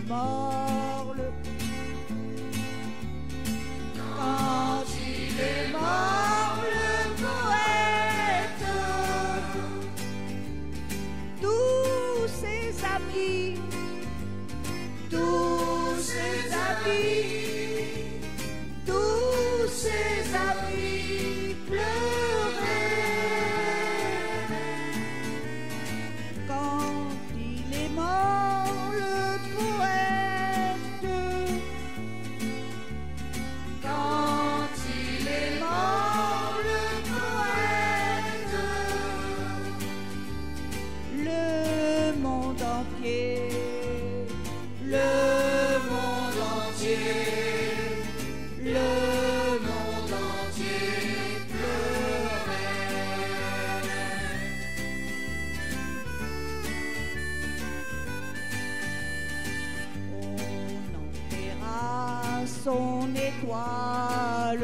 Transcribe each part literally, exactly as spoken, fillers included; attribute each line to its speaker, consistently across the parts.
Speaker 1: mort, le... quand il est mort, le poète, tous ses amis, tous ses amis, tous ses amis pleuraient. Quand il est mort, le poète, quand il est mort, le poète, le monde entier, le monde entier, le monde entier pleurait. On enterra son étoile,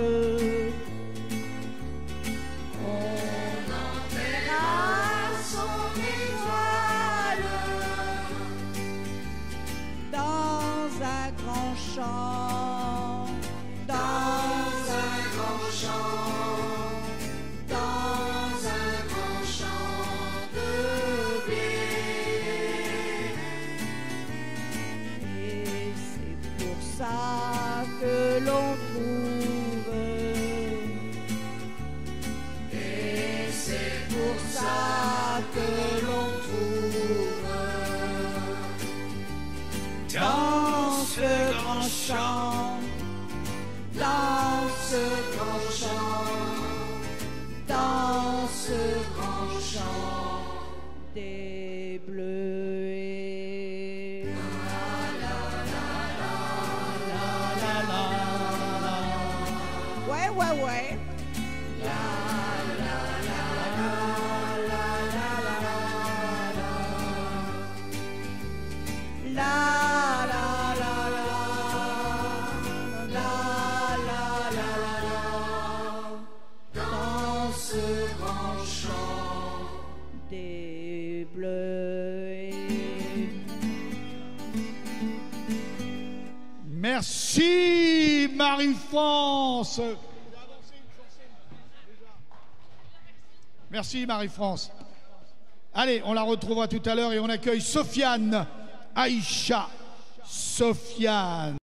Speaker 1: on enterra son étoile dans un grand champ, dans un grand champ, dans un grand champ de blé. Et c'est pour ça que l'on trouve, et c'est pour ça que l'on trouve dans ce grand champ, dans ce grand champ, dans ce grand champ des bleuets. La la la la la la la. Ouais ouais ouais. La la la la la la la. La la la la la la la la. Dans ce grand champ des bleuets.
Speaker 2: Merci Marie-France. Merci Marie-France. Allez, on la retrouvera tout à l'heure et on accueille Sofiane, Aïcha, Sofiane.